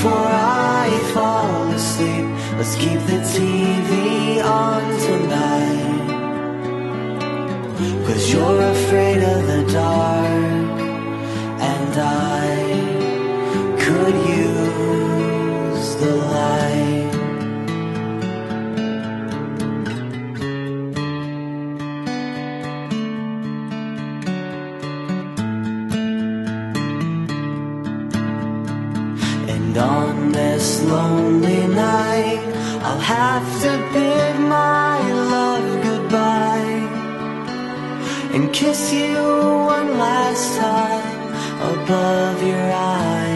before I fall asleep, let's keep the TV on tonight. 'Cause you're afraid of the dark, and I could use the light. And on this lonely night, I'll have to bid my love goodbye and kiss you one last time above your eyes.